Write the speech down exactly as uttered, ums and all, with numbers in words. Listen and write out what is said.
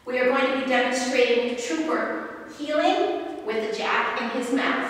We are going to be demonstrating Trooper healing with the jack in his mouth.